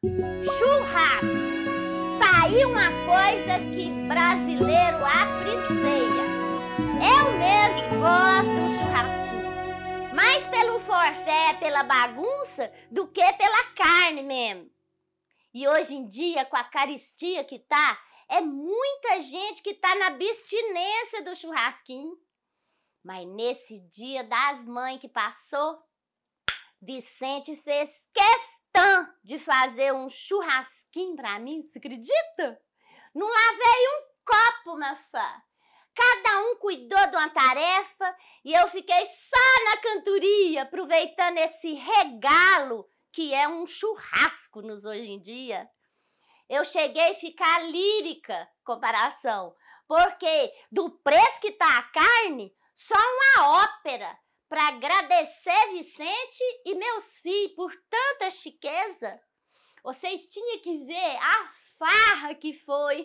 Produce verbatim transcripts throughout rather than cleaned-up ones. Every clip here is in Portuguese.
Churrasco. Tá aí uma coisa que brasileiro apreciia. Eu mesmo gosto de um churrasquinho. Mais pelo forfé, pela bagunça, do que pela carne mesmo. E hoje em dia, com a caristia que tá, é muita gente que tá na abstinência do churrasquinho. Mas nesse dia das mães que passou, Vicente fez questão de fazer um churrasquinho pra mim, você acredita? Não lavei um copo, minha fã. Cada um cuidou de uma tarefa e eu fiquei só na cantoria, aproveitando esse regalo que é um churrasco nos hoje em dia. Eu cheguei a ficar lírica, comparação, porque do preço que tá a carne, só uma ópera para agradecer Vicente e meus filhos por tanta chiqueza. Vocês tinham que ver a farra que foi.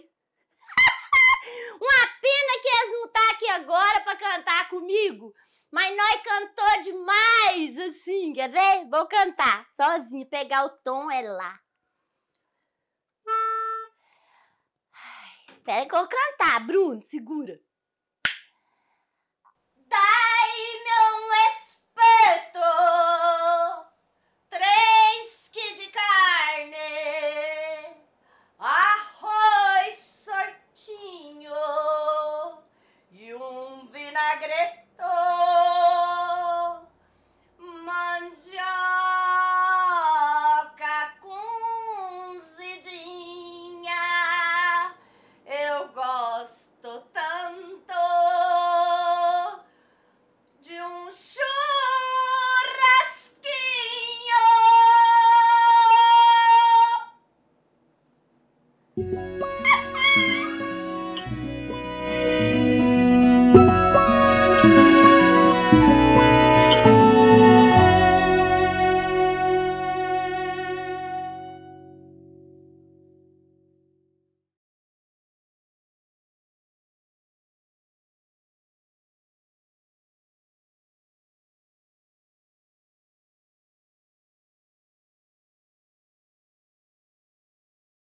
Uma pena que eles não estão aqui agora para cantar comigo, mas nós cantou demais, assim, quer ver? Vou cantar sozinho, pegar o tom é lá. Espera que eu vou cantar, Bruno, segura. Dai-me um espeto